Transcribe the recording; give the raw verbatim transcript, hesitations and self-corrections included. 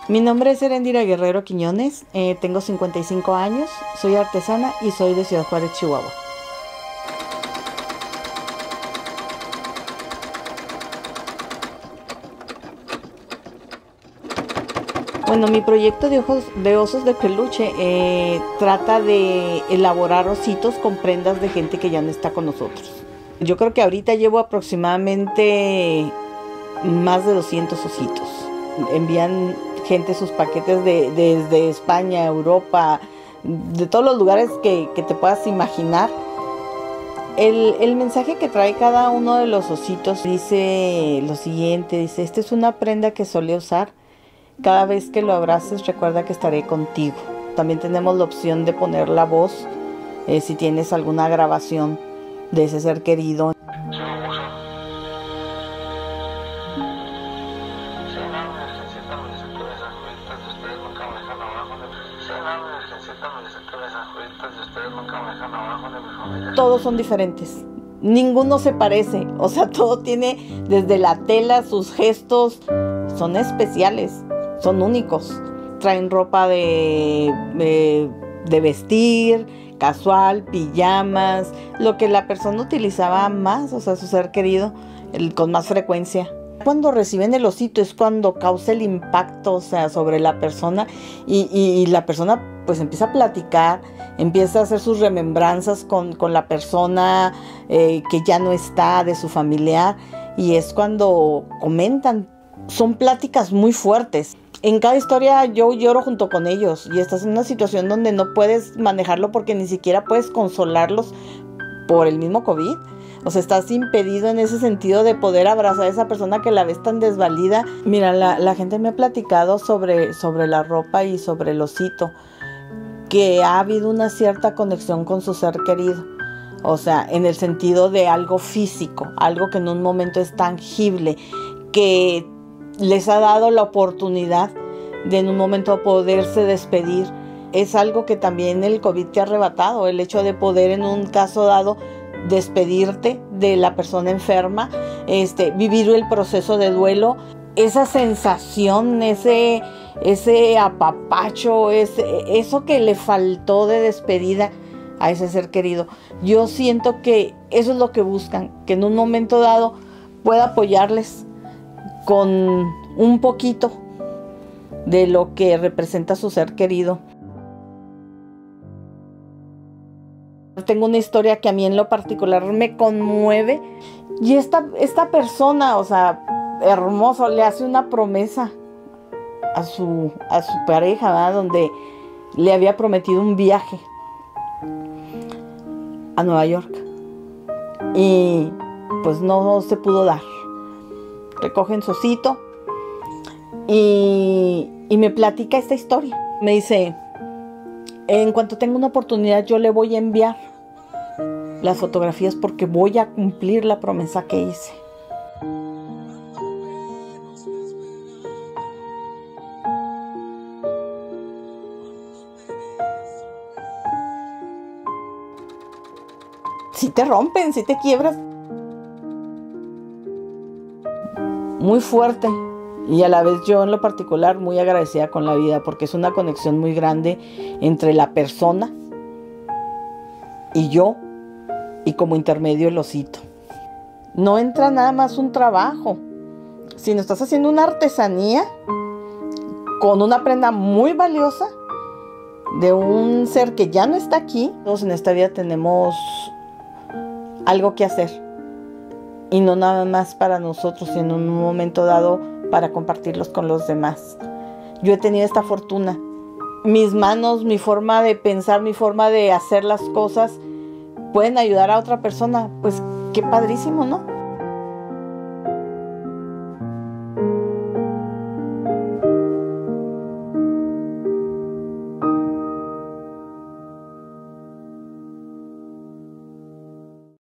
Mi nombre es Erendira Guerrero Quiñones, eh, tengo cincuenta y cinco años, soy artesana y soy de Ciudad Juárez, Chihuahua. Bueno, mi proyecto de, ojos, de osos de peluche eh, trata de elaborar ositos con prendas de gente que ya no está con nosotros. Yo creo que ahorita llevo aproximadamente más de doscientos ositos. Envían gente sus paquetes de, de, desde España, Europa, de todos los lugares que, que te puedas imaginar. El, el mensaje que trae cada uno de los ositos dice lo siguiente, dice: esta es una prenda que solía usar. Cada vez que lo abraces, recuerda que estaré contigo. También tenemos la opción de poner la voz, eh, si tienes alguna grabación de ese ser querido. Todos son diferentes, ninguno se parece, o sea, todo tiene desde la tela, sus gestos, son especiales. Son únicos, traen ropa de, de, de vestir, casual, pijamas, lo que la persona utilizaba más, o sea, su ser querido, el, con más frecuencia. Cuando reciben el osito es cuando causa el impacto, o sea, sobre la persona y, y, y la persona pues empieza a platicar, empieza a hacer sus remembranzas con, con la persona eh, que ya no está, de su familiar, y es cuando comentan. Son pláticas muy fuertes. En cada historia yo lloro junto con ellos y estás en una situación donde no puedes manejarlo porque ni siquiera puedes consolarlos por el mismo COVID. O sea, estás impedido en ese sentido de poder abrazar a esa persona que la ves tan desvalida. Mira, la, la gente me ha platicado sobre, sobre la ropa y sobre el osito, que ha habido una cierta conexión con su ser querido. O sea, en el sentido de algo físico, algo que en un momento es tangible, que les ha dado la oportunidad de en un momento poderse despedir. Es algo que también el COVID te ha arrebatado, el hecho de poder en un caso dado despedirte de la persona enferma, este, vivir el proceso de duelo, esa sensación, ese, ese apapacho, ese, eso que le faltó de despedida a ese ser querido. Yo siento que eso es lo que buscan, que en un momento dado pueda apoyarles con un poquito de lo que representa su ser querido. Tengo una historia que a mí en lo particular me conmueve, y esta, esta persona, o sea, hermoso, le hace una promesa a su, a su pareja, ¿verdad? Donde le había prometido un viaje a Nueva York y pues no se pudo dar. Recogen su osito y, y me platica esta historia. Me dice: en cuanto tenga una oportunidad yo le voy a enviar las fotografías porque voy a cumplir la promesa que hice. Si te rompen, si te quiebras. Muy fuerte, y a la vez yo en lo particular muy agradecida con la vida porque es una conexión muy grande entre la persona y yo, y como intermedio el osito. No entra nada más un trabajo, sino estás haciendo una artesanía con una prenda muy valiosa de un ser que ya no está aquí. Todos en esta vida tenemos algo que hacer. Y no nada más para nosotros, sino en un momento dado para compartirlos con los demás. Yo he tenido esta fortuna. Mis manos, mi forma de pensar, mi forma de hacer las cosas pueden ayudar a otra persona. Pues qué padrísimo, ¿no?